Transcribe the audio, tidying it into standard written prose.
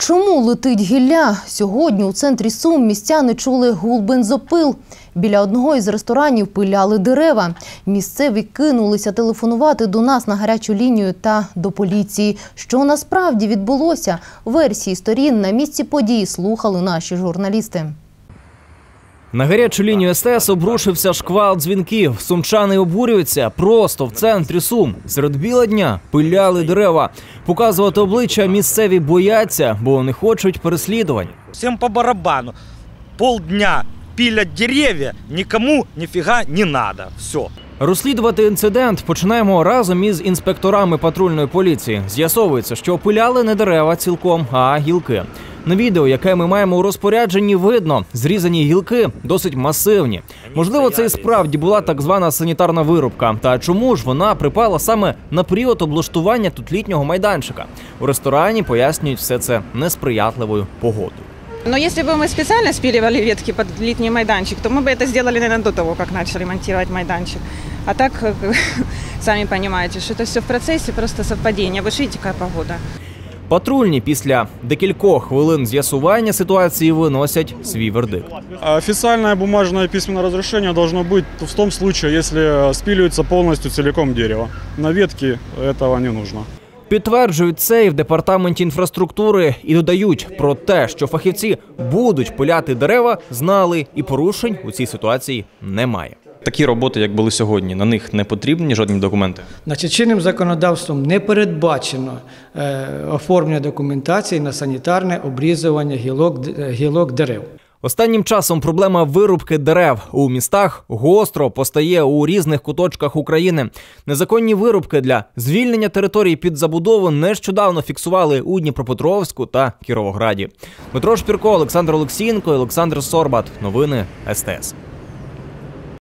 Чому летить гілля? Сьогодні у центрі Сум містяни чули гул бензопил. Біля одного із ресторанів пиляли дерева. Місцеві кинулися телефонувати до нас на гарячу лінію та до поліції. Що насправді відбулося? Версії сторін на місці події слухали наші журналісти. На гарячу лінію СТС обрушився шквал дзвінків. Сумчани обурюються просто в центрі Сум. Серед біла дня пиляли дерева. Показувати обличчя місцеві бояться, бо не хочуть переслідувань. Всім по барабану. Полдня пилять дерев'я, нікому ніфіга не треба. Все. Розслідувати інцидент починаємо разом із інспекторами патрульної поліції. З'ясовується, що пиляли не дерева цілком, а гілки. На відео, яке ми маємо у розпорядженні, видно, зрізані гілки досить масивні. Можливо, це і справді була так звана санітарна вирубка. Та чому ж вона припала саме на період облаштування тут літнього майданчика? У ресторані пояснюють все це несприятливою погодою. Но если бы мы специально спиливали ветки под летний майданчик, то мы бы это сделали, наверное, до того, как начали ремонтировать майданчик. А так, сами понимаете, что это все в процессе, просто совпадение. Вы же видите, какая погода. Патрульні після декількох хвилин з'ясування ситуації виносять свій вердикт. Официальное бумажное письменное разрешение должно быть в том случае, если спиливается полностью целиком дерево. На ветки этого не нужно. Підтверджують це і в департаменті інфраструктури і додають про те, що фахівці будуть пиляти дерева, знали і порушень у цій ситуації немає. Такі роботи, як були сьогодні, на них не потрібні жодні документи? Чинним законодавством не передбачено оформлення документації на санітарне обрізування гілок дерев. Останнім часом проблема вирубки дерев у містах гостро постає у різних куточках України. Незаконні вирубки для звільнення територій під забудову нещодавно фіксували у Дніпропетровську та Кіровограді. Дмитро Шпірко, Олександр Олексієнко, Олександр Сорбат. Новини СТС.